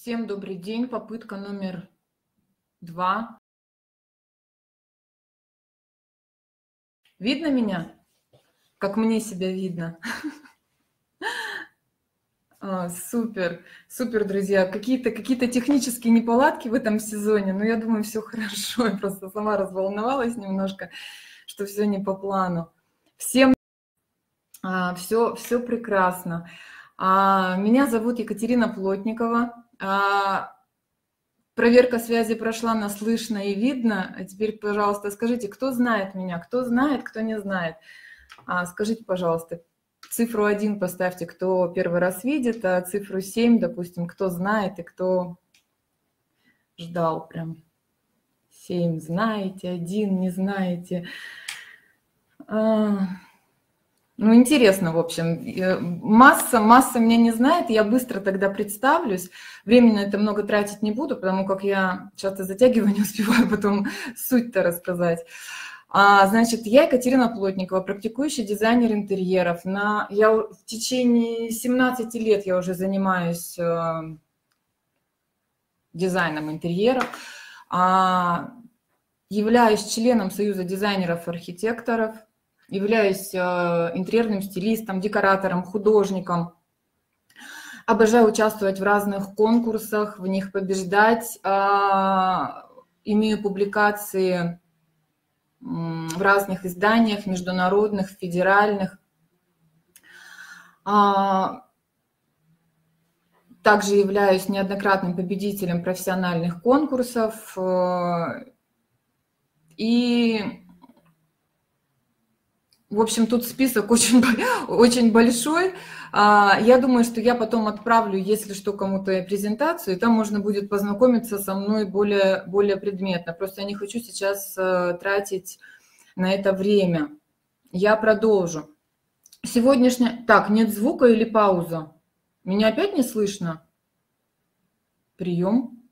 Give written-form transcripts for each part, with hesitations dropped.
Всем добрый день. Попытка номер 2. Видно меня? Как мне себя видно? Супер, супер, друзья. Какие-то технические неполадки в этом сезоне, но я думаю, все хорошо. Я просто сама разволновалась немножко, что все не по плану. Всем все прекрасно. Меня зовут Екатерина Плотникова. Проверка связи прошла на слышно и видно. А теперь, пожалуйста, скажите, кто знает меня, кто знает, кто не знает. Скажите, пожалуйста, цифру 1 поставьте, кто первый раз видит, а цифру 7, допустим, кто знает и кто ждал прям. 7 знаете, 1 не знаете. Ну, интересно, в общем. Масса меня не знает, я быстро тогда представлюсь. Времени на это много тратить не буду, потому как я часто затягиваю, не успеваю потом суть-то рассказать. Значит, я Екатерина Плотникова, практикующий дизайнер интерьеров. Я в течение 17 лет я уже занимаюсь дизайном интерьеров. Являюсь членом Союза дизайнеров и архитекторов. Являюсь интерьерным стилистом, декоратором, художником. Обожаю участвовать в разных конкурсах, в них побеждать. Имею публикации в разных изданиях, международных, федеральных. Также являюсь неоднократным победителем профессиональных конкурсов. И, в общем, тут список очень большой. Я думаю, что я потом отправлю, если что, кому-то презентацию, и там можно будет познакомиться со мной более предметно. Просто я не хочу сейчас тратить на это время. Я продолжу. Сегодняшняя... Так, нет звука или пауза? Меня опять не слышно? Прием.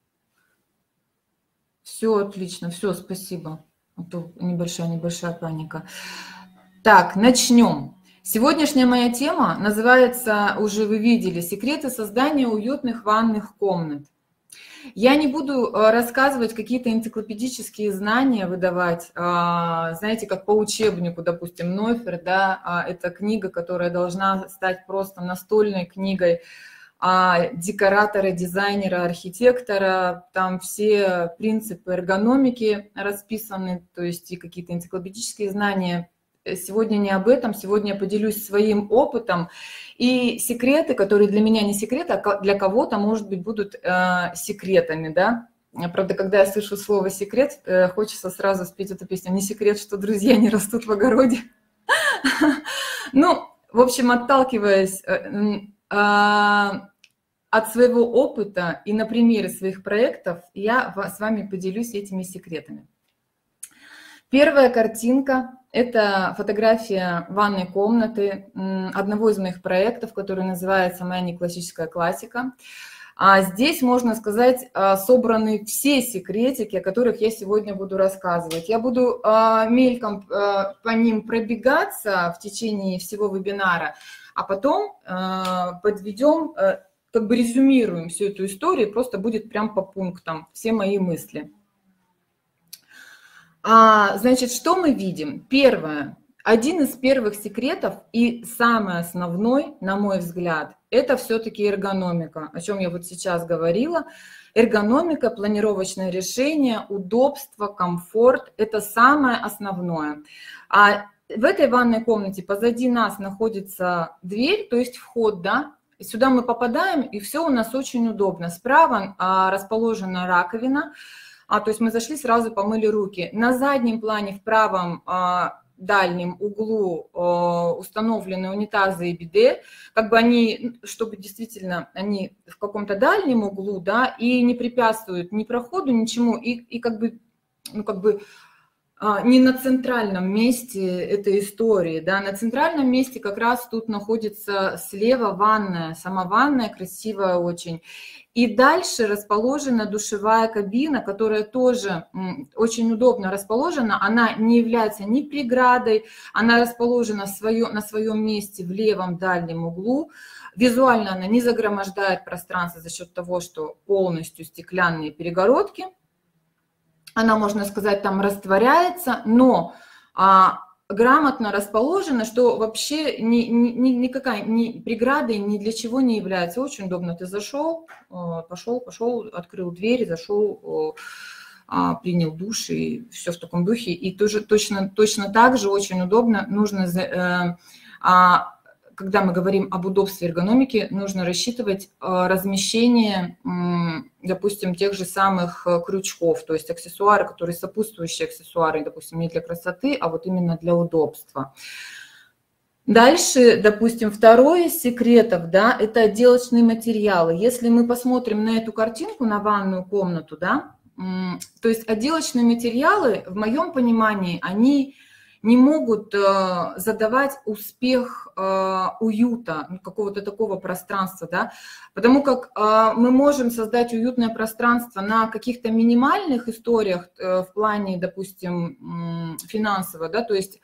Все отлично, все, спасибо. А то небольшая паника. Так, начнем. Сегодняшняя моя тема называется, уже вы видели, «Секреты создания уютных ванных комнат». Я не буду рассказывать какие-то энциклопедические знания, выдавать, знаете, как по учебнику, допустим, Нофер, да, это книга, которая должна стать просто настольной книгой декоратора, дизайнера, архитектора, там все принципы эргономики расписаны, то есть и какие-то энциклопедические знания. Сегодня не об этом, сегодня я поделюсь своим опытом и секреты, которые для меня не секреты, а для кого-то, может быть, будут секретами, да. Правда, когда я слышу слово «секрет», хочется сразу спеть эту песню «Не секрет, что друзья не растут в огороде». Ну, в общем, отталкиваясь от своего опыта и на примере своих проектов, я с вами поделюсь этими секретами. Первая картинка – это фотография ванной комнаты одного из моих проектов, который называется «Моя неклассическая классика». Здесь, можно сказать, собраны все секретики, о которых я сегодня буду рассказывать. Я буду мельком по ним пробегаться в течение всего вебинара, а потом подведем, как бы резюмируем всю эту историю, просто будет прям по пунктам все мои мысли. Значит, что мы видим? Первое. Один из первых секретов и самый основной, на мой взгляд, это все-таки эргономика, о чем я вот сейчас говорила. Эргономика, планировочное решение, удобство, комфорт – это самое основное. В этой ванной комнате позади нас находится дверь, то есть вход, да. Сюда мы попадаем, и все у нас очень удобно. Справа расположена раковина. То есть мы зашли, сразу помыли руки. На заднем плане, в правом дальнем углу установлены унитазы и биде. Как бы они, чтобы действительно они в каком-то дальнем углу, да, и не препятствуют ни проходу, ничему, и как бы, ну, как бы не на центральном месте этой истории, да, на центральном месте как раз тут находится слева ванная, сама ванная, красивая очень. И дальше расположена душевая кабина, которая тоже очень удобно расположена, она не является ни преградой, она расположена на своем месте в левом дальнем углу. Визуально она не загромождает пространство за счет того, что полностью стеклянные перегородки. Она, можно сказать, там растворяется, но грамотно расположена, что вообще никакая ни преградой ни для чего не является. Очень удобно. Ты зашел, пошел, открыл дверь, зашел, принял душ и все в таком духе. И тоже точно так же очень удобно. Нужно, когда мы говорим об удобстве эргономики, нужно рассчитывать размещение, допустим, тех же самых крючков, то есть аксессуары, которые сопутствующие аксессуары, допустим, не для красоты, а вот именно для удобства. Дальше, допустим, второй из секретов, да, это отделочные материалы. Если мы посмотрим на эту картинку, на ванную комнату, да, то есть отделочные материалы, в моем понимании, они не могут задавать успех уюта, какого-то такого пространства, да, потому как мы можем создать уютное пространство на каких-то минимальных историях в плане, допустим, финансово, да, то есть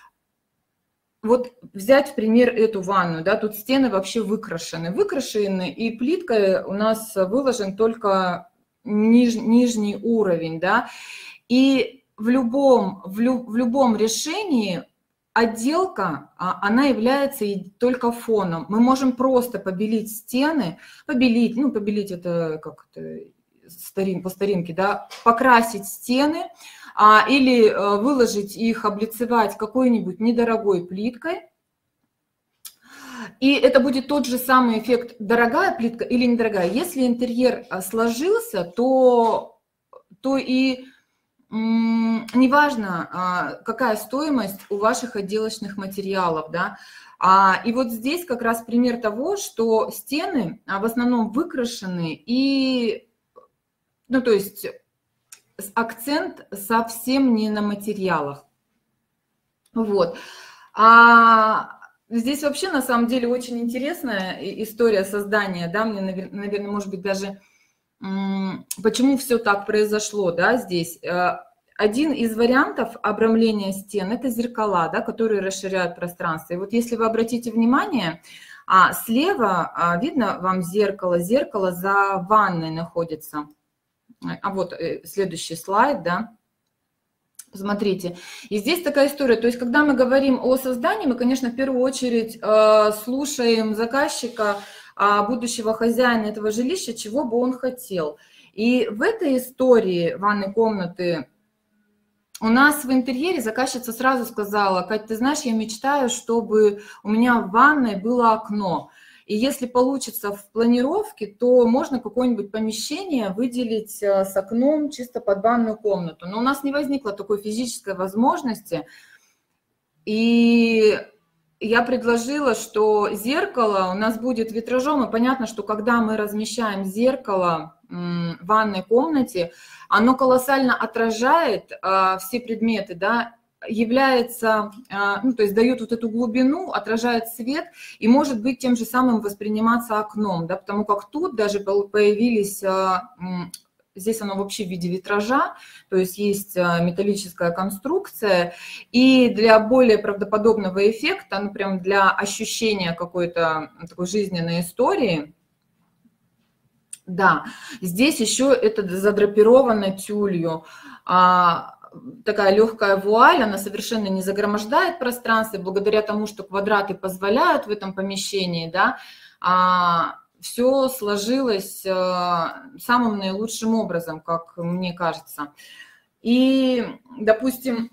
вот взять в пример эту ванну, да, тут стены вообще выкрашены, и плиткой у нас выложен только нижний уровень, да, и в любом решении отделка, она является только фоном. Мы можем просто побелить стены, побелить это как-то по старинке, да, покрасить стены или выложить их, облицевать какой-нибудь недорогой плиткой. И это будет тот же самый эффект, дорогая плитка или недорогая. Если интерьер сложился, то и неважно, какая стоимость у ваших отделочных материалов, да. И вот здесь как раз пример того, что стены в основном выкрашены и, то есть акцент совсем не на материалах. Вот. Здесь вообще на самом деле очень интересная история создания, да, мне, наверное, может быть, даже почему все так произошло, да, здесь. Один из вариантов обрамления стен – это зеркала, да, которые расширяют пространство. И вот если вы обратите внимание, слева видно вам зеркало за ванной находится. Вот следующий слайд, да. Смотрите, и здесь такая история, то есть когда мы говорим о создании, мы, конечно, в первую очередь слушаем заказчика, будущего хозяина этого жилища, чего бы он хотел. И в этой истории ванной комнаты у нас в интерьере заказчица сразу сказала: Кать, ты знаешь, я мечтаю, чтобы у меня в ванной было окно. И если получится в планировке, то можно какое-нибудь помещение выделить с окном чисто под ванную комнату. Но у нас не возникло такой физической возможности. И я предложила, что зеркало у нас будет витражом. И понятно, что когда мы размещаем зеркало в ванной комнате, оно колоссально отражает все предметы, да, является, то есть дает вот эту глубину, отражает свет и может быть тем же самым восприниматься окном, да, потому как тут даже появились, здесь оно вообще в виде витража, то есть есть металлическая конструкция, и для более правдоподобного эффекта, ну прям для ощущения какой-то такой жизненной истории, да, здесь еще это задрапировано тюлью, такая легкая вуаль, она совершенно не загромождает пространство, благодаря тому, что квадраты позволяют в этом помещении, да, все сложилось самым наилучшим образом, как мне кажется. И, допустим,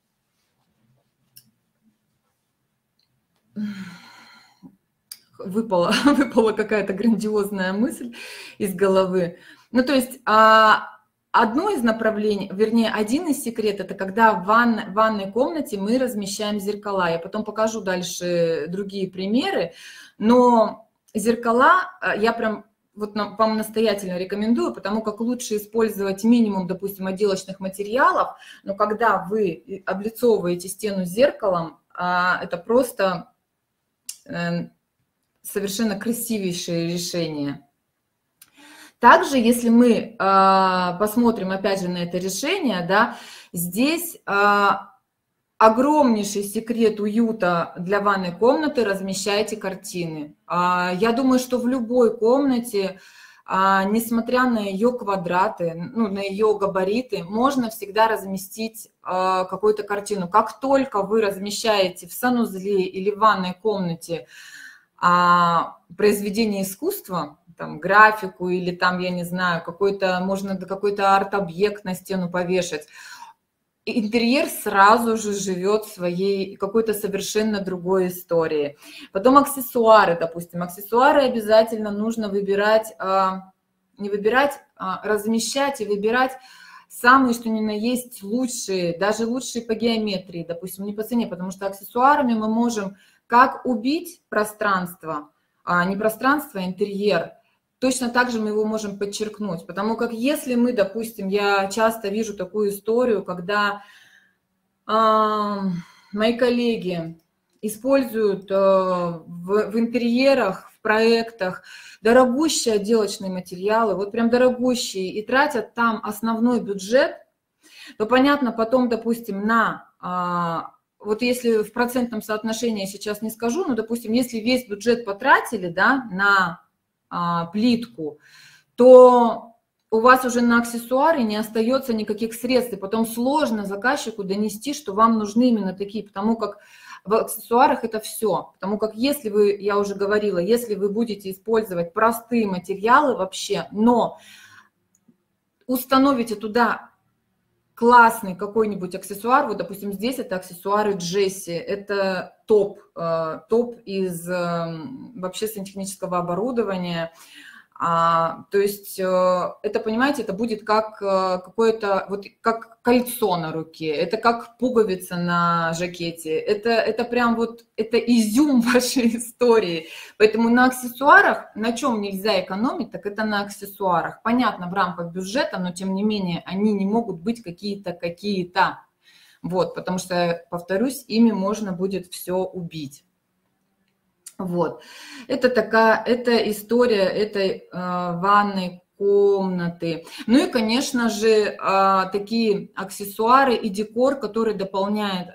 выпала какая-то грандиозная мысль из головы. Ну, то есть одно из направлений, вернее, один из секретов, это когда в ванной комнате мы размещаем зеркала. Я потом покажу дальше другие примеры, но зеркала, я прям вот вам настоятельно рекомендую, потому как лучше использовать минимум, допустим, отделочных материалов, но когда вы облицовываете стену зеркалом, это просто совершенно красивейшее решение. Также, если мы посмотрим опять же на это решение, да, здесь огромнейший секрет уюта для ванной комнаты — размещайте картины. Я думаю, что в любой комнате, несмотря на ее квадраты, ну, на ее габариты, можно всегда разместить какую-то картину. Как только вы размещаете в санузле или в ванной комнате произведение искусства, там, графику или там, я не знаю, можно какой-то арт-объект на стену повешать, интерьер сразу же живет своей какой-то совершенно другой историей. Потом аксессуары, допустим. Аксессуары обязательно нужно выбирать, не выбирать, размещать и выбирать самые, что ни на есть, лучшие, даже лучшие по геометрии, допустим, не по цене, потому что аксессуарами мы можем как убить пространство, не пространство, а интерьер. Точно так же мы его можем подчеркнуть, потому как если мы, допустим, я часто вижу такую историю, когда мои коллеги используют в интерьерах, в проектах дорогущие отделочные материалы, вот прям дорогущие, и тратят там основной бюджет, то понятно, потом, допустим, вот если в процентном соотношении я сейчас не скажу, но, допустим, если весь бюджет потратили, да, на плитку, то у вас уже на аксессуары не остается никаких средств, и потом сложно заказчику донести, что вам нужны именно такие, потому как в аксессуарах это все. Потому как если вы, я уже говорила, если вы будете использовать простые материалы вообще, но установите туда классный какой-нибудь аксессуар, вот, допустим, здесь это аксессуары Джесси, это топ из вообще сантехнического оборудования. То есть это, понимаете, это будет как какое-то, вот как кольцо на руке, это как пуговица на жакете, это прям вот, это изюм вашей истории. Поэтому на аксессуарах, на чем нельзя экономить, так это на аксессуарах. Понятно, в рамках бюджета, но тем не менее они не могут быть какие-то. Вот, потому что, повторюсь, ими можно будет все убить. Вот, это история этой ванной комнаты. Ну и, конечно же, такие аксессуары и декор, который дополняет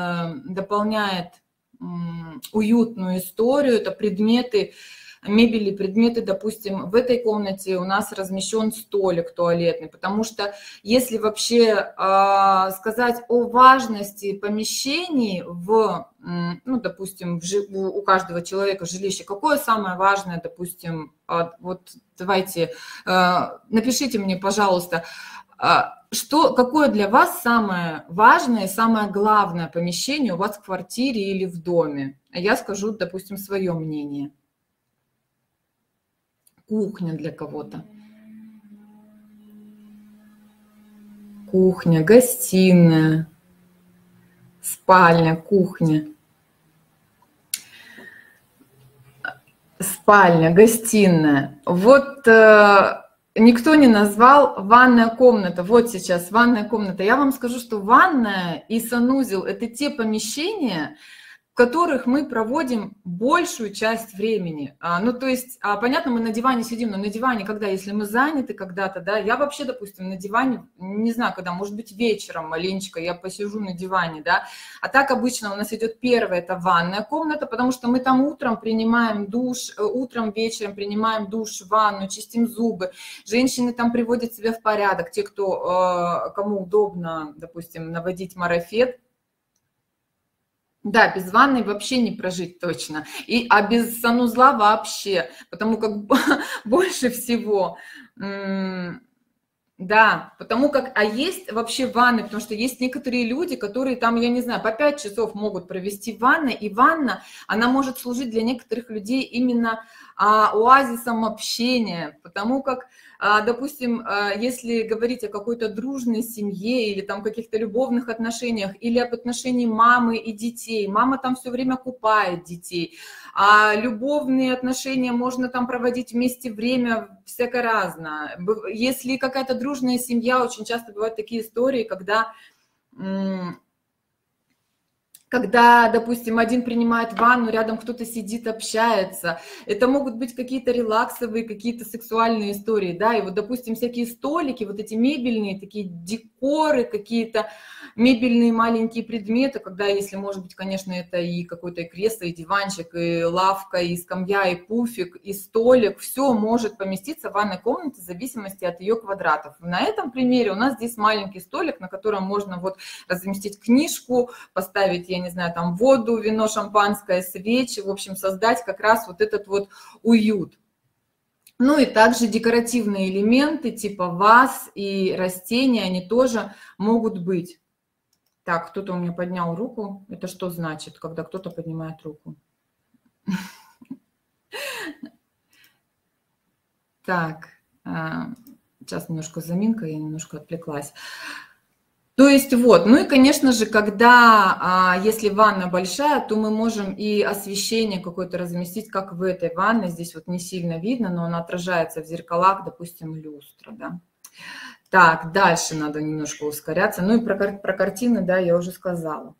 уютную историю. Это предметы, мебели, предметы, допустим, в этой комнате у нас размещен столик туалетный, потому что если вообще сказать о важности помещений ну, допустим, у каждого человека в жилище, какое самое важное, допустим, вот давайте, напишите мне, пожалуйста, какое для вас самое важное, самое главное помещение у вас в квартире или в доме? Я скажу, допустим, свое мнение. Кухня для кого-то. Кухня, гостиная, спальня, кухня. Спальня, гостиная. Вот никто не назвал ванная комната. Вот сейчас ванная комната. Я вам скажу, что ванная и санузел – это те помещения, в которых мы проводим большую часть времени. Ну, то есть, понятно, мы на диване сидим, но на диване, когда, если мы заняты когда-то, да, я вообще, допустим, на диване, не знаю, когда, может быть, вечером маленечко я посижу на диване, да, а так обычно у нас идет первая, это ванная комната, потому что мы там утром принимаем душ, утром, вечером принимаем душ, ванну, чистим зубы, женщины там приводят себя в порядок, те, кому удобно, допустим, наводить марафет. Да, без ванны вообще не прожить точно. А без санузла вообще, потому как больше всего, да, потому как, есть вообще ванны, потому что есть некоторые люди, которые там, я не знаю, по 5 часов могут провести в ванной, и ванна, она может служить для некоторых людей именно оазисом общения, потому как, допустим, если говорить о какой-то дружной семье или там каких-то любовных отношениях, или об отношении мамы и детей, мама там все время купает детей, а любовные отношения можно там проводить вместе время всяко разное. Если какая-то дружная семья, очень часто бывают такие истории, когда, допустим, один принимает ванну, рядом кто-то сидит, общается. Это могут быть какие-то релаксовые, какие-то сексуальные истории, да, и вот, допустим, всякие столики, вот эти мебельные, такие декоры, какие-то мебельные маленькие предметы, когда, если, может быть, конечно, это и какое-то кресло, и диванчик, и лавка, и скамья, и пуфик, и столик, все может поместиться в ванной комнате в зависимости от ее квадратов. На этом примере у нас здесь маленький столик, на котором можно вот разместить книжку, поставить, я не знаю, там воду, вино, шампанское, свечи, в общем, создать как раз вот этот вот уют. Ну и также декоративные элементы типа ваз и растения, они тоже могут быть. Так, кто-то у меня поднял руку. Это что значит, когда кто-то поднимает руку? Так, сейчас немножко заминка, я немножко отвлеклась. То есть вот, ну и, конечно же, когда, если ванна большая, то мы можем и освещение какое-то разместить, как в этой ванной. Здесь вот не сильно видно, но она отражается в зеркалах, допустим, люстра, да. Так, дальше надо немножко ускоряться. Ну и про картины, да, я уже сказала.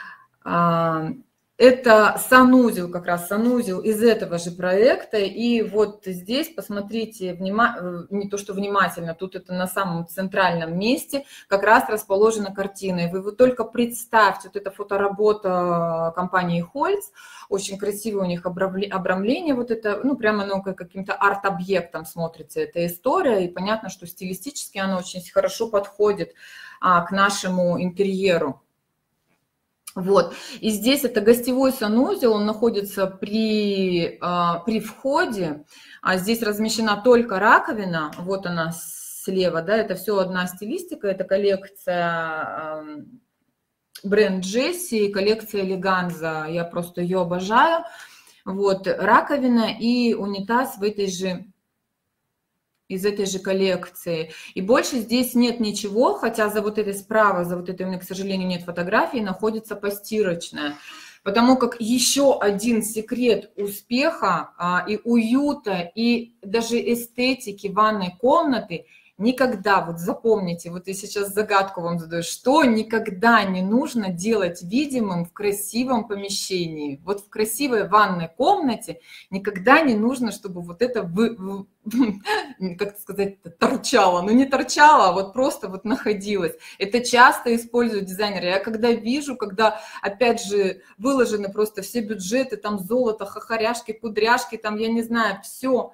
Это санузел, как раз санузел из этого же проекта. И вот здесь, посмотрите, не то что внимательно, тут это на самом центральном месте как раз расположена картина. И вы вот только представьте, вот эта фоторабота компании Holz, очень красивое у них обрамление, вот это, ну, прямо оно как каким-то арт-объектом смотрится эта история. И понятно, что стилистически она очень хорошо подходит к нашему интерьеру. Вот, и здесь это гостевой санузел, он находится при входе, а здесь размещена только раковина, вот она слева, да, это все одна стилистика, это коллекция бренд Джесси, коллекция Элеганза, я просто ее обожаю, вот, раковина и унитаз из этой же коллекции. И больше здесь нет ничего, хотя за вот этой справа, за вот этой у меня, к сожалению, нет фотографии, находится постирочная. Потому как еще один секрет успеха и уюта, и даже эстетики ванной комнаты — никогда, вот запомните, вот я сейчас загадку вам задаю, что никогда не нужно делать видимым в красивом помещении. Вот в красивой ванной комнате никогда не нужно, чтобы вот это, как сказать, торчало. Ну не торчало, а вот просто вот находилось. Это часто используют дизайнеры. Я когда вижу, когда, опять же, выложены просто все бюджеты, там золото, хохоряшки, кудряшки, там, я не знаю, все,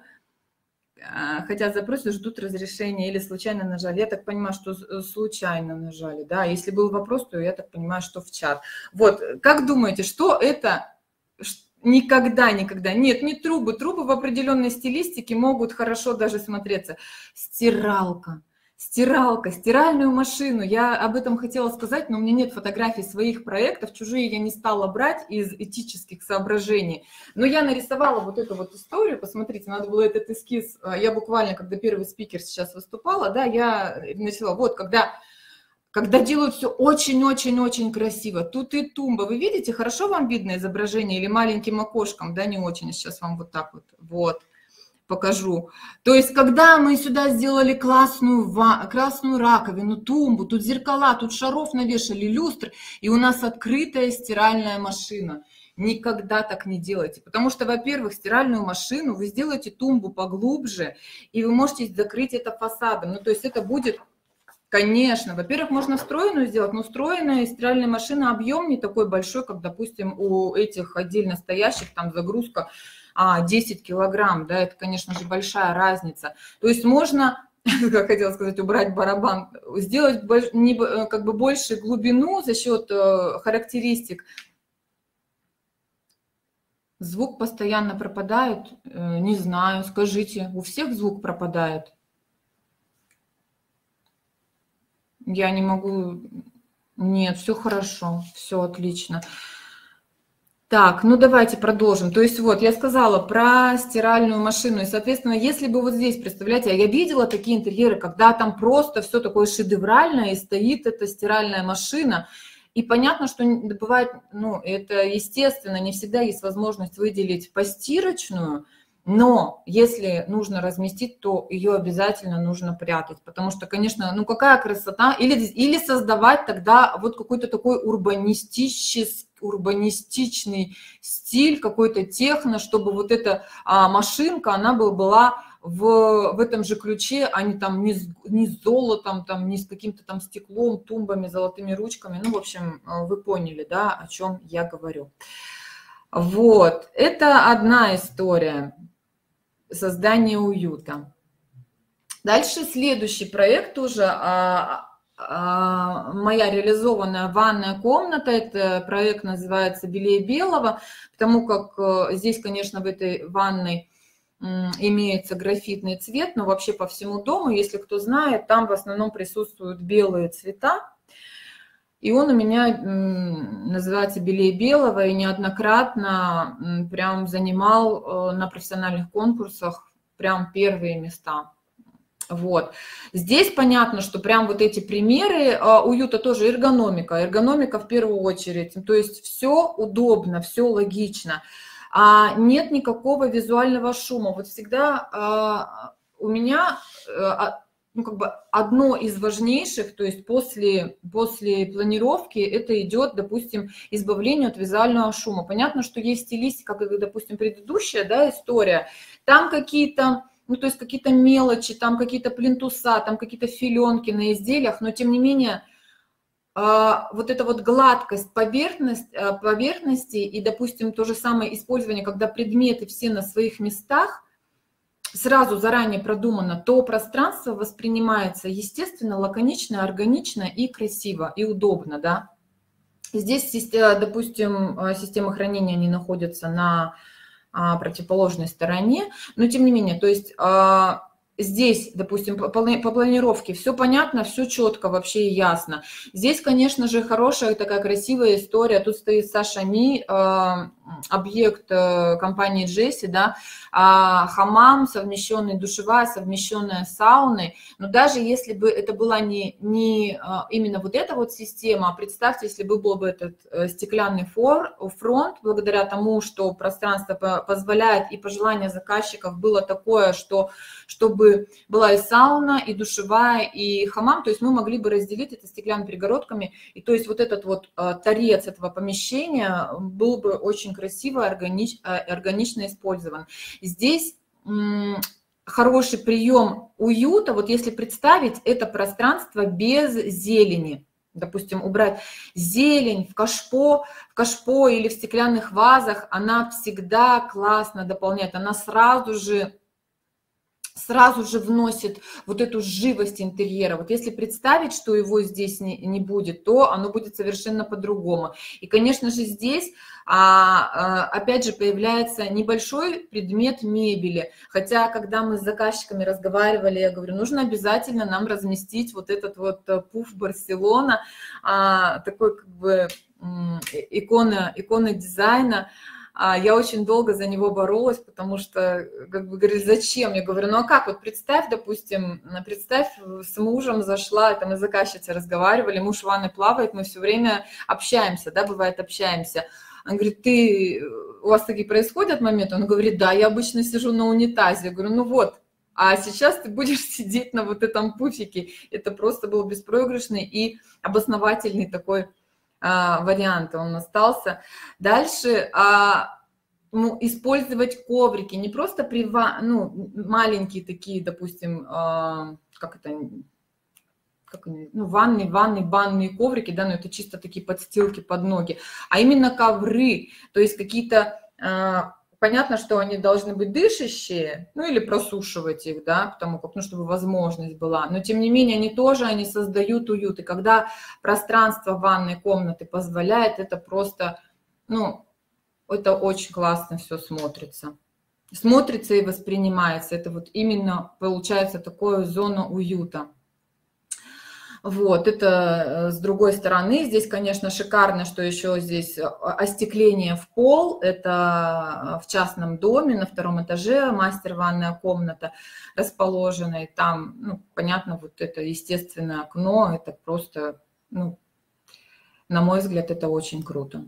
хотят запросить, ждут разрешения или случайно нажали. Я так понимаю, что случайно нажали, да. Если был вопрос, то я так понимаю, что в чат. Вот, как думаете, что это? Никогда. Нет, не трубы. Трубы в определенной стилистике могут хорошо даже смотреться. Стиралка. Стиральную машину. Я об этом хотела сказать, но у меня нет фотографий своих проектов. Чужие я не стала брать из этических соображений. Но я нарисовала вот эту вот историю. Посмотрите, надо было этот эскиз. Я буквально, когда первый спикер сейчас выступала, да, я нарисовала. Вот, когда делают все очень-очень-очень красиво. Тут и тумба. Вы видите, хорошо вам видно изображение или маленьким окошком? Да, не очень. Сейчас вам вот так вот покажу. То есть, когда мы сюда сделали красную раковину, тумбу, тут зеркала, тут шаров навешали, люстры, и у нас открытая стиральная машина. Никогда так не делайте, потому что, во-первых, стиральную машину вы сделаете тумбу поглубже, и вы можете закрыть это фасадом. Ну, то есть это будет... Конечно, во-первых, можно встроенную сделать, но встроенная стиральная машина объем не такой большой, как, допустим, у этих отдельно стоящих, там загрузка 10 килограмм, да, это, конечно же, большая разница. То есть можно, как хотела сказать, убрать барабан, сделать как бы больше глубину за счет характеристик. Звук постоянно пропадает, не знаю, скажите, у всех звук пропадает? Я не могу... Нет, все хорошо, все отлично. Так, ну давайте продолжим. То есть вот я сказала про стиральную машину. И, соответственно, если бы вот здесь, представляете, я видела такие интерьеры, когда там просто все такое шедевральное, и стоит эта стиральная машина. И понятно, что бывает, ну, это естественно, не всегда есть возможность выделить постирочную, но если нужно разместить, то ее обязательно нужно прятать, потому что, конечно, ну какая красота, или создавать тогда вот какой-то такой урбанистичный стиль, какой-то техно, чтобы вот эта машинка, она была в этом же ключе, а не там не с золотом, там, не с каким-то там стеклом, тумбами, золотыми ручками. Ну, в общем, вы поняли, да, о чем я говорю. Вот, это одна история создания уюта. Дальше следующий проект тоже моя реализованная ванная комната. Это проект называется «Белее белого», потому как здесь, конечно, в этой ванной имеется графитный цвет, но вообще по всему дому, если кто знает, там в основном присутствуют белые цвета. И он у меня называется «Белее белого», и неоднократно прям занимал на профессиональных конкурсах прям первые места. Вот. Здесь понятно, что прям вот эти примеры уюта тоже эргономика в первую очередь. То есть все удобно, все логично. Нет никакого визуального шума. Вот всегда у меня ну, как бы одно из важнейших, то есть после планировки, это идет, допустим, избавление от визуального шума. Понятно, что есть стилистика, как, допустим, предыдущая, да, история. Там какие-то, ну, то есть какие-то мелочи, там какие-то плинтуса, там какие-то филенки на изделиях, но тем не менее вот эта вот гладкость поверхности и, допустим, то же самое использование, когда предметы все на своих местах, сразу заранее продумано, то пространство воспринимается естественно, лаконично, органично и красиво, и удобно, да. Здесь, допустим, система хранения, они находятся на противоположной стороне, но тем не менее, то есть здесь, допустим, по планировке все понятно, все четко, вообще ясно. Здесь, конечно же, хорошая такая красивая история. Тут стоит Саша Ми, объект компании Джесси, да, хамам, совмещенный душевая, совмещенная с сауной. Но даже если бы это была не именно вот эта вот система, а представьте, если бы был бы этот стеклянный фронт, благодаря тому, что пространство позволяет и пожелание заказчиков было такое, чтобы была и сауна, и душевая, и хамам, то есть мы могли бы разделить это стеклянными перегородками, и то есть вот этот вот торец этого помещения был бы очень красиво, органично использован. Здесь хороший прием уюта, вот если представить это пространство без зелени, допустим, убрать зелень в кашпо или в стеклянных вазах, она всегда классно дополняет, она сразу же вносит вот эту живость интерьера. Вот если представить, что его здесь не будет, то оно будет совершенно по-другому. И, конечно же, здесь, опять же, появляется небольшой предмет мебели. Хотя, когда мы с заказчиками разговаривали, я говорю, нужно обязательно нам разместить вот этот вот пуф Барселона, такой как бы икона дизайна. Я очень долго за него боролась, потому что, как бы, говорили, зачем? Я говорю, ну а как, вот представь, допустим, с мужем зашла, там и заказчицей разговаривали, муж в ванной плавает, мы все время общаемся, да, бывает, общаемся. Он говорит, у вас такие происходят моменты? Он говорит, да, я обычно сижу на унитазе. Я говорю, ну вот, а сейчас ты будешь сидеть на вот этом пуфике. Это просто был беспроигрышный и обосновательный такой вариант, он остался. Дальше использовать коврики, не просто маленькие такие, допустим, банные коврики, да, но это чисто такие подстилки под ноги, а именно ковры, то есть какие-то, понятно, что они должны быть дышащие, ну или просушивать их, да, потому как, ну, чтобы возможность была, но тем не менее они создают уют, и когда пространство ванной комнаты позволяет, это просто, ну, это очень классно все смотрится и воспринимается, это вот именно получается такое зона уюта. Вот, это с другой стороны. Здесь, конечно, шикарно, что еще здесь остекление в пол. Это в частном доме на 2-м этаже, мастер-ванная комната расположена. И там, ну, понятно, вот это естественное окно, это просто, ну, на мой взгляд, это очень круто.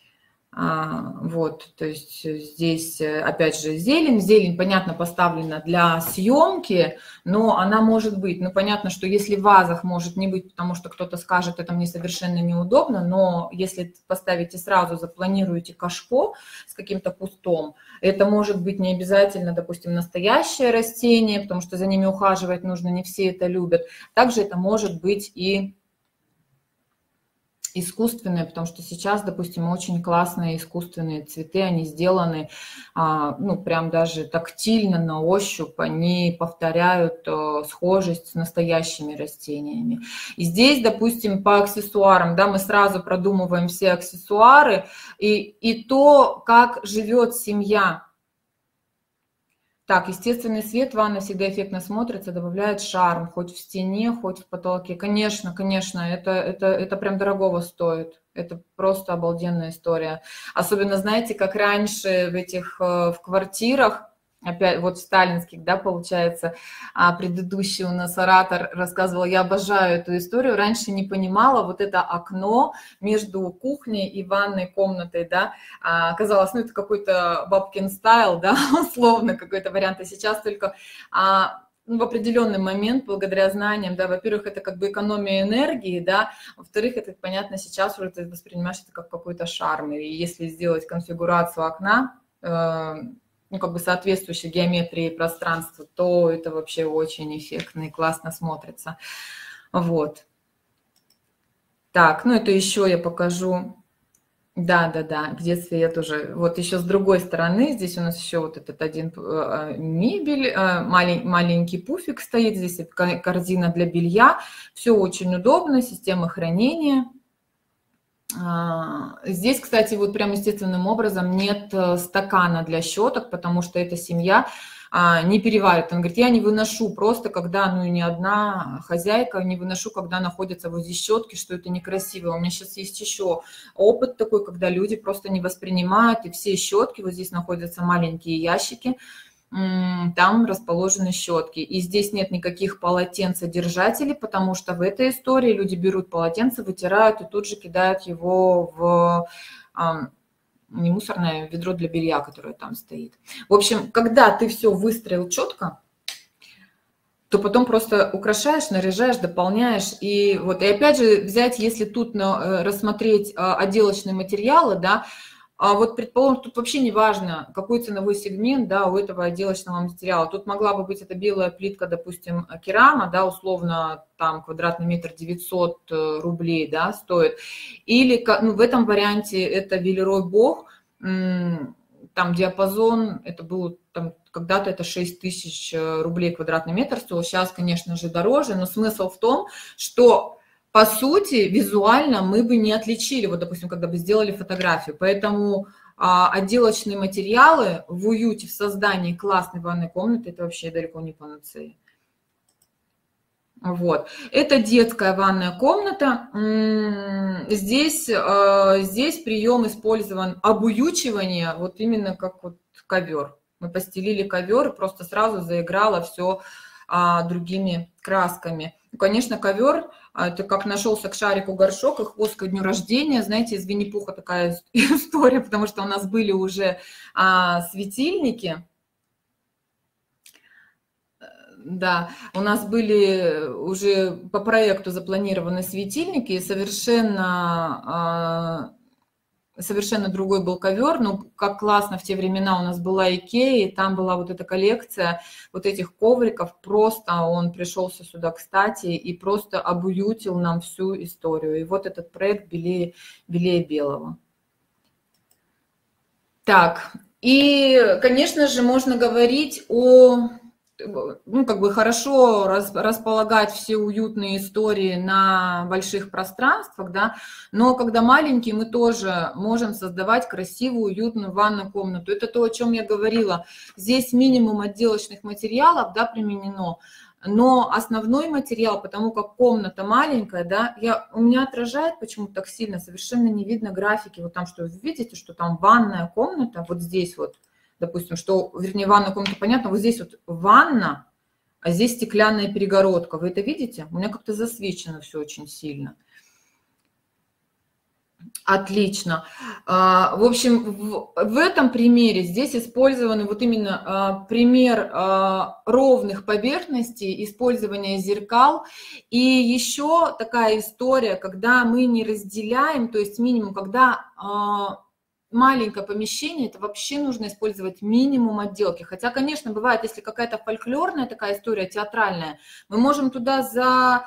Вот, то есть здесь, опять же, зелень. Зелень, понятно, поставлена для съемки, но она может быть. Ну, понятно, что если в вазах может не быть, потому что кто-то скажет, это мне совершенно неудобно, но если поставите сразу, запланируете кашпо с каким-то кустом, это может быть не обязательно, допустим, настоящее растение, потому что за ними ухаживать нужно, не все это любят. Также это может быть и искусственные, потому что сейчас, допустим, очень классные искусственные цветы, они сделаны, ну, прям даже тактильно, на ощупь, они повторяют схожесть с настоящими растениями. И здесь, допустим, по аксессуарам, да, мы сразу продумываем все аксессуары и то, как живет семья. Так, естественный свет в ванной всегда эффектно смотрится, добавляет шарм, хоть в стене, хоть в потолке. Конечно, конечно, это прям дорогого стоит. Это просто обалденная история. Особенно, знаете, как раньше в этих, в квартирах, опять вот в сталинских, да, получается, предыдущий у нас оратор рассказывал, я обожаю эту историю, раньше не понимала, вот это окно между кухней и ванной комнатой, да, казалось, ну, это какой-то бабкин стайл, да, условно какой-то вариант, а сейчас только ну, в определенный момент, благодаря знаниям, да, во-первых, это как бы экономия энергии, да, во-вторых, это, понятно, сейчас уже ты воспринимаешь это как какой-то шарм, и если сделать конфигурацию окна, ну, как бы соответствующей геометрии пространства, то это вообще очень эффектно и классно смотрится. Вот. Так, ну это еще я покажу. Да, где свет уже. Вот еще с другой стороны, здесь у нас еще вот этот один мебель, маленький пуфик стоит, здесь корзина для белья. Все очень удобно, система хранения. Здесь, кстати, вот прям естественным образом нет стакана для щеток, потому что эта семья не переварит. Он говорит, я не выношу просто, когда, ну, ни одна хозяйка, не выношу, когда находятся возле щетки, что это некрасиво. У меня сейчас есть еще опыт такой, когда люди просто не воспринимают, и все щетки, вот здесь находятся маленькие ящики, там расположены щетки. И здесь нет никаких полотенцедержателей, потому что в этой истории люди берут полотенце, вытирают и тут же кидают его в не мусорное ведро для белья, которое там стоит. В общем, когда ты все выстроил четко, то потом просто украшаешь, наряжаешь, дополняешь. И вот, и опять же взять, если тут рассмотреть отделочные материалы, да, вот, предположим, тут вообще не важно, какой ценовой сегмент, да, у этого отделочного материала. Тут могла бы быть эта белая плитка, допустим, керама, да, условно, там квадратный метр 900 рублей, да, стоит. Или, ну, в этом варианте это Велерой Бог, там диапазон, это было там когда-то это 6 тысяч рублей квадратный метр стоил, сейчас, конечно же, дороже, но смысл в том, что по сути, визуально мы бы не отличили, вот, допустим, когда бы сделали фотографию. Поэтому отделочные материалы в уюте, в создании классной ванной комнаты, это вообще далеко не панацея. Вот. Это детская ванная комната. Здесь прием использован обуючивание, вот именно как вот ковер. Мы постелили ковер и просто сразу заиграло все другими красками. Конечно, ковер, это как нашелся к шарику горшок и хвост ко дню рождения. Знаете, из Винни-Пуха такая история, потому что у нас были уже светильники. Да, у нас были уже по проекту запланированы светильники, и совершенно другой был ковер, но как классно в те времена у нас была Икея, и там была вот эта коллекция вот этих ковриков, просто он пришелся сюда кстати и просто обуютил нам всю историю. И вот этот проект белее белого. Так, и, конечно же, можно говорить о... Ну, как бы хорошо располагать все уютные истории на больших пространствах, да, но когда маленькие, мы тоже можем создавать красивую, уютную ванную комнату. Это то, о чем я говорила. Здесь минимум отделочных материалов, да, применено. но основной материал, потому как комната маленькая, да, у меня отражает почему-то так сильно, совершенно не видно графики. Вот там, что вы видите, что там ванная комната, вот здесь вот, допустим, что, вернее, ванная комната, понятно, вот здесь вот ванна, а здесь стеклянная перегородка. Вы это видите? У меня как-то засвечено все очень сильно. Отлично. В общем, в этом примере здесь использованы вот именно пример ровных поверхностей, использования зеркал. И еще такая история, когда мы не разделяем, то есть минимум, когда маленькое помещение, это вообще нужно использовать минимум отделки. Хотя, конечно, бывает, если какая-то фольклорная такая история, театральная, мы можем туда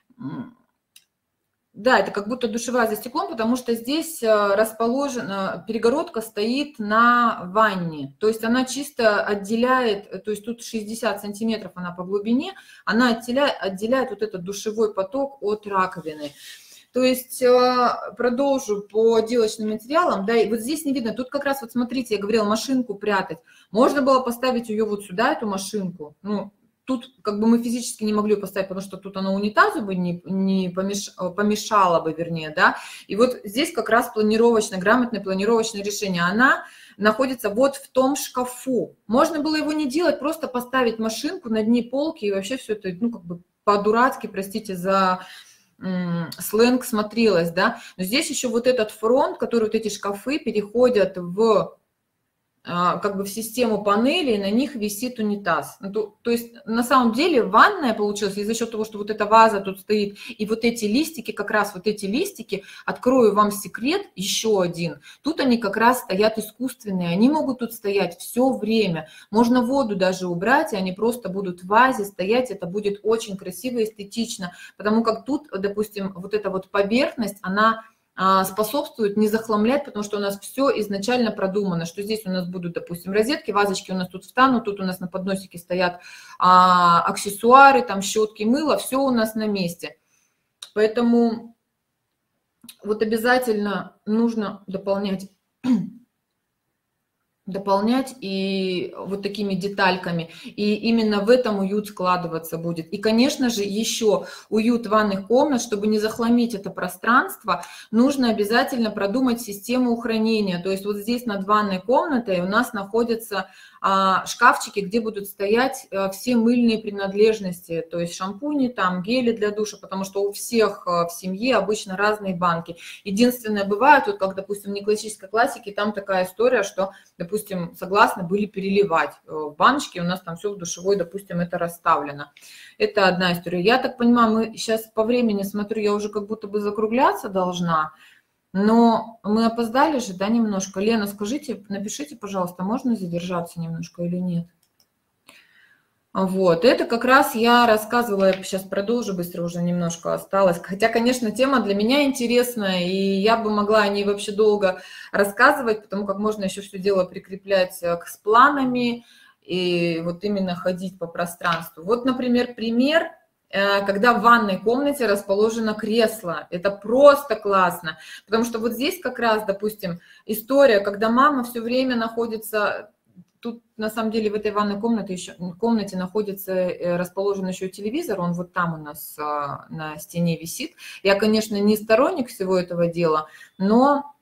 Да, это как будто душевая за стеклом, потому что здесь расположена, перегородка стоит на ванне. То есть она чисто отделяет, то есть тут 60 сантиметров она по глубине, она отделяет вот этот душевой поток от раковины. То есть продолжу по отделочным материалам. Да, и вот здесь не видно. Тут как раз, вот смотрите, я говорила, машинку прятать. Можно было поставить ее вот сюда, эту машинку. Ну, тут как бы мы физически не могли поставить, потому что тут она унитазу бы не помешала бы, вернее, да. И вот здесь как раз планировочное, грамотное планировочное решение. Она находится вот в том шкафу. Можно было его не делать, просто поставить машинку на дне полки, и вообще все это, ну, как бы по-дурацки, простите за сленг, смотрелось, да. Но здесь еще вот этот фронт, который вот эти шкафы переходят в как бы в систему панели, и на них висит унитаз. То есть на самом деле ванная получилась, и за счет того, что вот эта ваза тут стоит, и вот эти листики, как раз вот эти листики, открою вам секрет, еще один. Тут они как раз стоят искусственные, они могут тут стоять все время. Можно воду даже убрать, и они просто будут в вазе стоять, это будет очень красиво и эстетично, потому как тут, допустим, вот эта вот поверхность, она способствует не захламлять, потому что у нас все изначально продумано, что здесь у нас будут, допустим, розетки, вазочки у нас тут встанут, тут у нас на подносике стоят аксессуары, там щетки, мыло, все у нас на месте. Поэтому вот обязательно нужно дополнять и вот такими детальками, и именно в этом уют складываться будет. И, конечно же, еще уют ванных комнат, чтобы не захламить это пространство, нужно обязательно продумать систему хранения. То есть вот здесь над ванной комнатой у нас находятся шкафчики, где будут стоять все мыльные принадлежности, то есть шампуни, там гели для душа, потому что у всех в семье обычно разные банки. Единственное, бывает, вот как, допустим, в неклассической классике, там такая история, что, допустим, согласны были переливать в баночки, у нас там все в душевой, допустим, это расставлено. Это одна история. Я так понимаю, мы сейчас по времени, смотрю, я уже как будто бы закругляться должна, но мы опоздали же, да, немножко. Лена, скажите, напишите, пожалуйста, можно задержаться немножко или нет? Вот, это как раз я рассказывала, я сейчас продолжу, быстро уже немножко осталось. Хотя, конечно, тема для меня интересная, и я бы могла о ней вообще долго рассказывать, потому как можно еще все дело прикреплять с планами и вот именно ходить по пространству. Вот, например, пример, когда в ванной комнате расположено кресло. Это просто классно, потому что вот здесь как раз, допустим, история, когда мама все время находится... Тут, на самом деле, в этой ванной комнате находится расположен еще телевизор, он вот там у нас на стене висит. Я, конечно, не сторонник всего этого дела, но,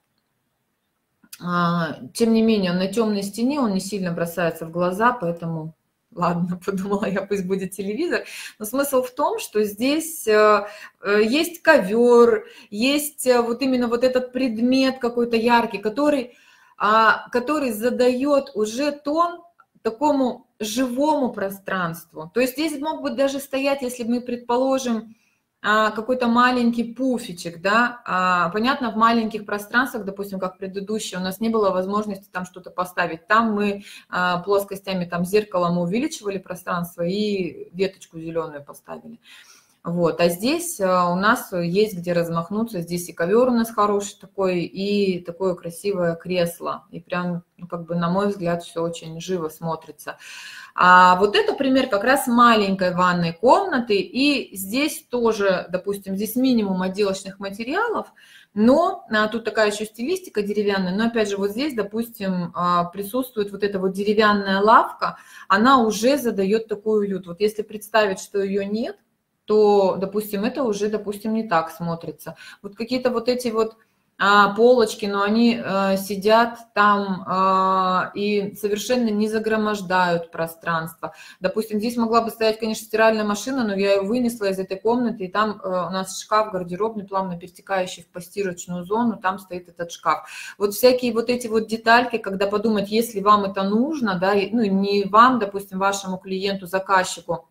тем не менее, он на темной стене, он не сильно бросается в глаза, поэтому, ладно, подумала я, пусть будет телевизор. Но смысл в том, что здесь есть ковер, есть вот именно вот этот предмет какой-то яркий, который задает уже тон такому живому пространству. То есть здесь мог бы даже стоять, если мы предположим, какой-то маленький пуфичек, да, понятно, в маленьких пространствах, допустим, как предыдущее, у нас не было возможности там что-то поставить. Там мы плоскостями, там зеркалом увеличивали пространство и веточку зеленую поставили. Вот, а здесь у нас есть где размахнуться, здесь и ковер у нас хороший такой, и такое красивое кресло, и прям, ну, как бы, на мой взгляд, все очень живо смотрится. А вот это пример как раз маленькой ванной комнаты, и здесь тоже, допустим, здесь минимум отделочных материалов, но тут такая еще стилистика деревянная, но опять же вот здесь, допустим, присутствует вот эта вот деревянная лавка, она уже задает такой уют. Вот если представить, что ее нет, то, допустим, это уже, допустим, не так смотрится. Вот какие-то вот эти вот полочки, но они сидят там и совершенно не загромождают пространство. Допустим, здесь могла бы стоять, конечно, стиральная машина, но я ее вынесла из этой комнаты, и там у нас шкаф гардеробный, плавно перетекающий в постирочную зону, там стоит этот шкаф. Вот всякие вот эти вот детальки, когда подумать, если вам это нужно, да, ну не вам, допустим, вашему клиенту, заказчику.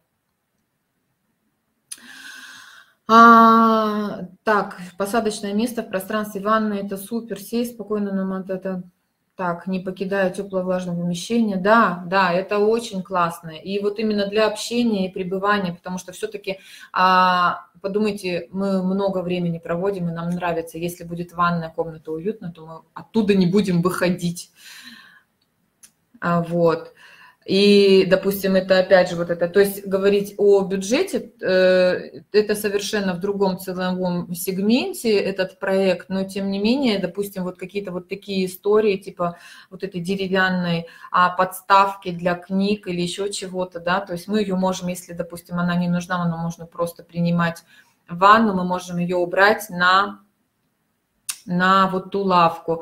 Так, посадочное место в пространстве ванны, это супер, сесть спокойно на это, так, не покидая тепло-влажное помещение, да, да, это очень классно, и вот именно для общения и пребывания, потому что все-таки, подумайте, мы много времени проводим, и нам нравится, если будет ванная комната уютно, то мы оттуда не будем выходить, вот. И, допустим, это опять же вот это, то есть говорить о бюджете, это совершенно в другом целевом сегменте этот проект, но тем не менее, допустим, вот какие-то вот такие истории, типа вот этой деревянной подставки для книг или еще чего-то, да, то есть мы ее можем, если, допустим, она не нужна, но можно просто принимать в ванну, мы можем ее убрать на вот ту лавку.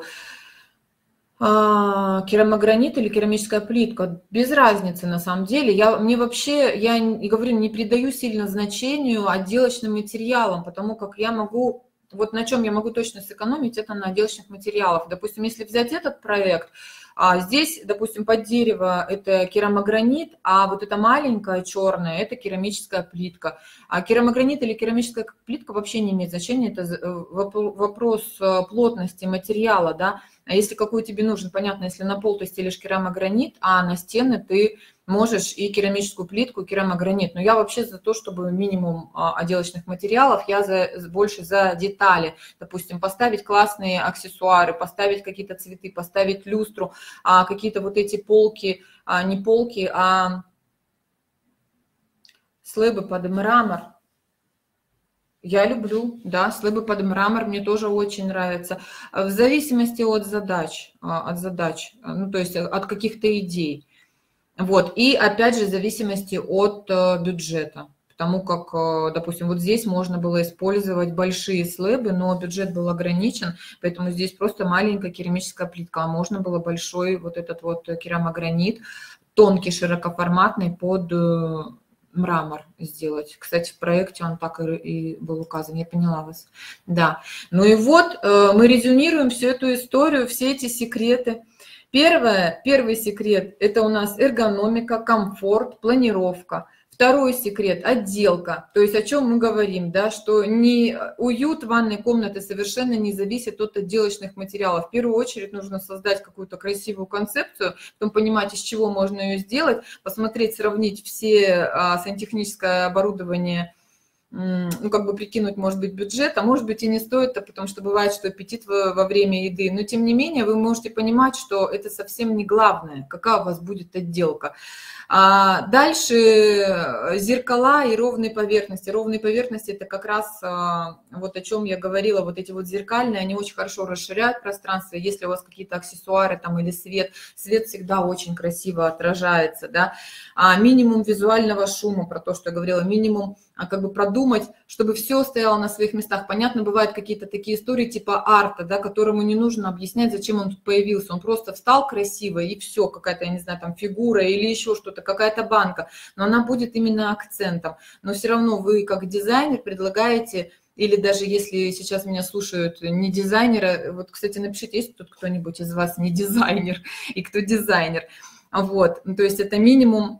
Керамогранит или керамическая плитка, без разницы на самом деле. Я говорю, не придаю сильно значению отделочным материалам, потому как я могу, вот на чем я могу точно сэкономить, это на отделочных материалах. Допустим, если взять этот проект, здесь, допустим, под дерево это керамогранит, а вот эта маленькая черная это керамическая плитка. А керамогранит или керамическая плитка вообще не имеет значения, это вопрос плотности материала, да. А если какой тебе нужен, понятно, если на пол ты стелишь керамогранит, а на стены ты можешь и керамическую плитку, и керамогранит. Но я вообще за то, чтобы минимум отделочных материалов, я больше за детали. Допустим, поставить классные аксессуары, поставить какие-то цветы, поставить люстру, какие-то вот эти полки, не полки, а слэбы под мрамор. Я люблю, да, слэбы под мрамор мне тоже очень нравится. В зависимости от задач, ну, то есть от каких-то идей. Вот, и опять же в зависимости от бюджета. Потому как, допустим, вот здесь можно было использовать большие слэбы, но бюджет был ограничен, поэтому здесь просто маленькая керамическая плитка, а можно было большой вот этот вот керамогранит, тонкий, широкоформатный под мрамор сделать. Кстати, в проекте он так и был указан, я поняла вас. Да. Ну и вот мы резюмируем всю эту историю, все эти секреты. Первый секрет – это у нас эргономика, комфорт, планировка. Второй секрет – отделка. То есть о чем мы говорим, да, что уют ванной комнаты совершенно не зависит от отделочных материалов. В первую очередь нужно создать какую-то красивую концепцию, потом понимать, из чего можно ее сделать, посмотреть, сравнить все сантехническое оборудование, ну, как бы прикинуть, может быть, бюджет, а может быть и не стоит, потому что бывает, что аппетит во время еды. Но, тем не менее, вы можете понимать, что это совсем не главное, какая у вас будет отделка. Дальше зеркала и ровные поверхности. Ровные поверхности – это как раз вот о чем я говорила, вот эти вот зеркальные, они очень хорошо расширяют пространство. Если у вас какие-то аксессуары там или свет всегда очень красиво отражается, да. Минимум визуального шума, про то, что я говорила, минимум как бы продумать, чтобы все стояло на своих местах. Понятно, бывают какие-то такие истории типа арта, да, которому не нужно объяснять, зачем он тут появился. Он просто встал красиво, и все, какая-то, я не знаю, там фигура или еще что-то, какая-то банка. Но она будет именно акцентом. Но все равно вы, как дизайнер, предлагаете, или даже если сейчас меня слушают не дизайнеры, вот, кстати, напишите, есть тут кто-нибудь из вас не дизайнер, и кто дизайнер. Вот, то есть это минимум.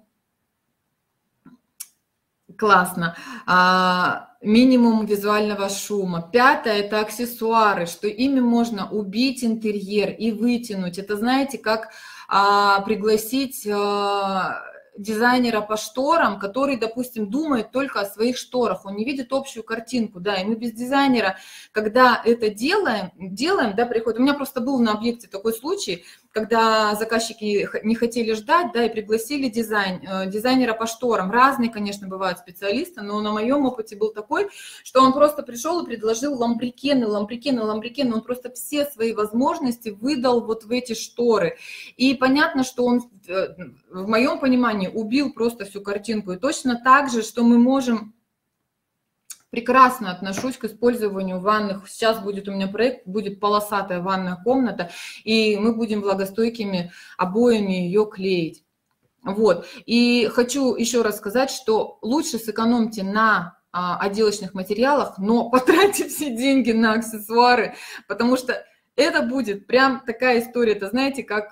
Классно. Минимум визуального шума. Пятое – это аксессуары, что ими можно убить интерьер и вытянуть. Это, знаете, как пригласить дизайнера по шторам, который, допустим, думает только о своих шторах, он не видит общую картинку, да, и мы без дизайнера, когда это делаем, да, приходит. У меня просто был на объекте такой случай, когда заказчики не хотели ждать, да, и пригласили дизайнера по шторам. Разные, конечно, бывают специалисты, но на моем опыте был такой, что он просто пришел и предложил ламбрикены, он просто все свои возможности выдал вот в эти шторы. И понятно, что он, в моем понимании, убил просто всю картинку. И точно так же, что мы можем... Прекрасно отношусь к использованию ванных. Сейчас будет у меня проект, будет полосатая ванная комната, и мы будем влагостойкими обоями ее клеить. Вот. И хочу еще раз сказать, что лучше сэкономьте на отделочных материалах, но потратьте все деньги на аксессуары, потому что это будет прям такая история. Это, знаете, как...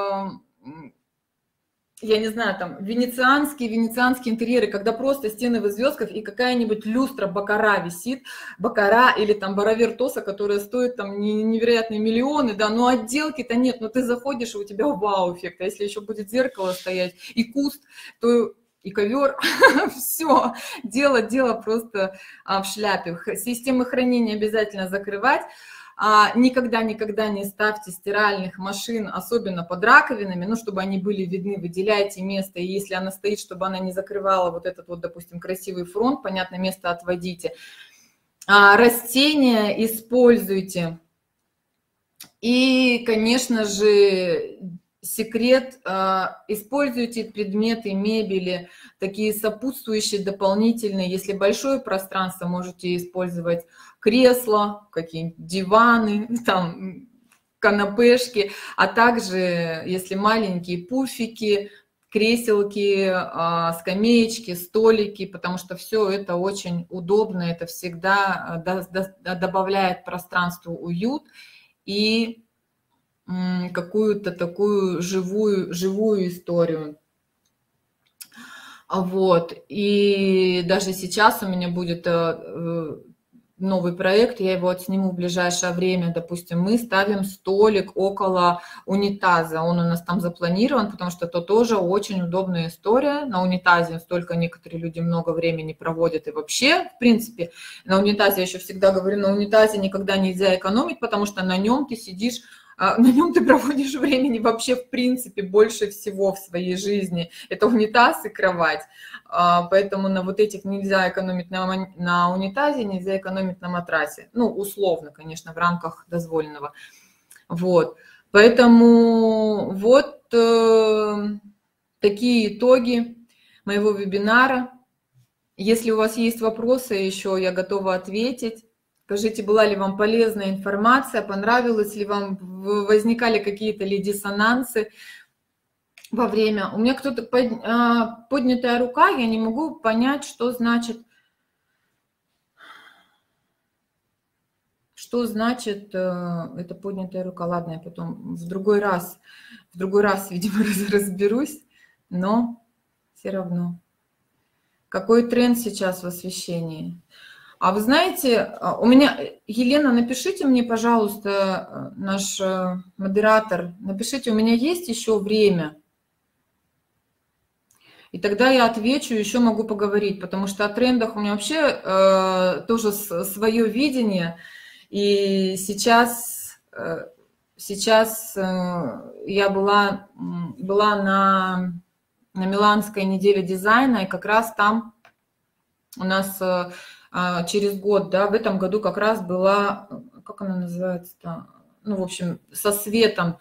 я не знаю, там, венецианские интерьеры, когда просто стены в звездках и какая-нибудь люстра Баккара висит, Баккара или там Баравертоса, которая стоит там невероятные миллионы, да, но отделки-то нет, но ты заходишь, и у тебя вау-эффект, а если еще будет зеркало стоять и куст, то и ковер, все, дело просто в шляпе. Системы хранения обязательно закрывать. Никогда не ставьте стиральных машин, особенно под раковинами, ну, чтобы они были видны, выделяйте место, и если она стоит, чтобы она не закрывала вот этот вот, допустим, красивый фронт, понятно, место отводите. Растения используйте. И, конечно же, секрет, используйте предметы мебели, такие сопутствующие, дополнительные. Если большое пространство, можете использовать кресла, какие-нибудь диваны, там, канапешки, а также, если маленькие, пуфики, креселки, скамеечки, столики, потому что все это очень удобно, это всегда добавляет пространству уют и какую-то такую живую историю. Вот. И даже сейчас у меня будет новый проект, я его отсниму в ближайшее время. Допустим, мы ставим столик около унитаза. Он у нас там запланирован, потому что это тоже очень удобная история. На унитазе столько некоторые люди много времени проводят. И вообще, в принципе, на унитазе, я еще всегда говорю, на унитазе никогда нельзя экономить, потому что на нем ты сидишь, на нем ты проводишь времени вообще, в принципе, больше всего в своей жизни. Это унитаз и кровать. Поэтому на вот этих нельзя экономить на унитазе, нельзя экономить на матрасе. Ну, условно, конечно, в рамках дозволенного. Вот. Поэтому вот такие итоги моего вебинара. Если у вас есть вопросы еще, я готова ответить. Скажите, была ли вам полезная информация, понравилось ли вам, возникали какие-то ли диссонансы во время. У меня кто-то поднятая рука, я не могу понять, что значит это поднятая рука. Ладно, я потом в другой раз, видимо, разберусь, но все равно. Какой тренд сейчас в освещении? А вы знаете, у меня, Елена, напишите мне, пожалуйста, наш модератор, напишите, у меня есть еще время. И тогда я отвечу, еще могу поговорить, потому что о трендах у меня вообще тоже свое видение. И сейчас я была на Миланской неделе дизайна, и как раз там у нас через год, да, в этом году как раз была, как она называется-то, ну, в общем, со светом,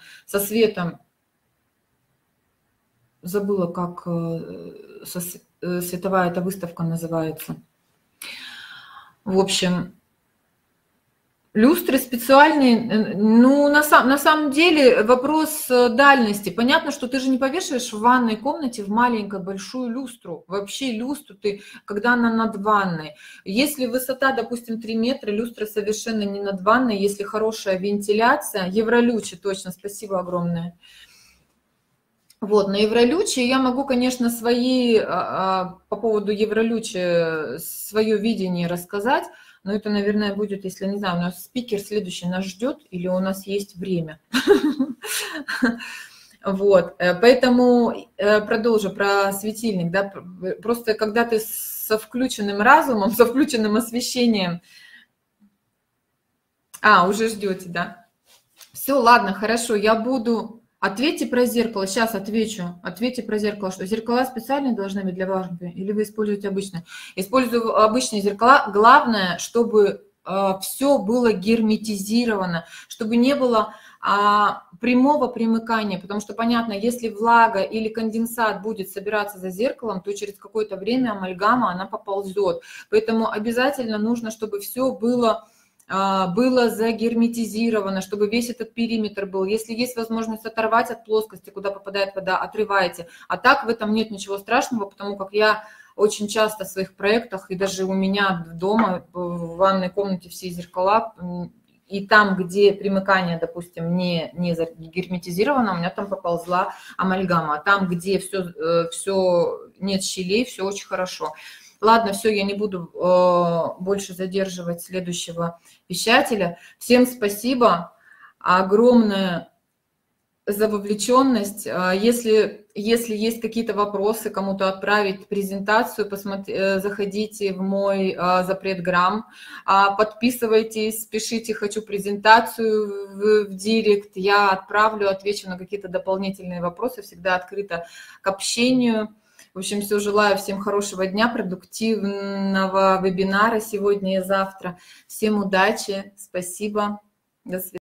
забыла, как световая эта выставка называется. В общем, люстры специальные, ну, на самом деле вопрос дальности. Понятно, что ты же не повешаешь в ванной комнате в маленькой большую люстру. Вообще люстру ты, когда она над ванной. Если высота, допустим, 3 метра, люстра совершенно не над ванной. Если хорошая вентиляция, Евролючи, точно, спасибо огромное. Вот, на Евролюче я могу, конечно, по поводу Евролючи свое видение рассказать, но это, наверное, будет, если, не знаю, у нас спикер следующий нас ждет или у нас есть время. Вот, поэтому продолжу про светильник, да, просто когда ты со включенным разумом, со включенным освещением, уже ждете, да? Все, ладно, хорошо, я буду... Ответьте про зеркало, сейчас отвечу. Ответьте про зеркало, что зеркала специальные должны быть для ванны, или вы используете обычные? Использую обычные зеркала. Главное, чтобы все было герметизировано, чтобы не было прямого примыкания, потому что, понятно, если влага или конденсат будет собираться за зеркалом, то через какое-то время амальгама, она поползет. Поэтому обязательно нужно, чтобы все было загерметизировано, чтобы весь этот периметр был. Если есть возможность оторвать от плоскости, куда попадает вода, отрывайте. А так в этом нет ничего страшного, потому как я очень часто в своих проектах, и даже у меня дома в ванной комнате все зеркала, и там, где примыкание, допустим, не герметизировано, у меня там поползла амальгама. А там, где все нет щелей, все очень хорошо. Ладно, все, я не буду больше задерживать следующего вещателя. Всем спасибо огромное за вовлеченность. Если есть какие-то вопросы, кому-то отправить презентацию, заходите в мой запрет-грамм, подписывайтесь, пишите «хочу презентацию» в директ, я отправлю, отвечу на какие-то дополнительные вопросы, всегда открыта к общению. В общем, все, желаю всем хорошего дня, продуктивного вебинара сегодня и завтра. Всем удачи, спасибо, до свидания.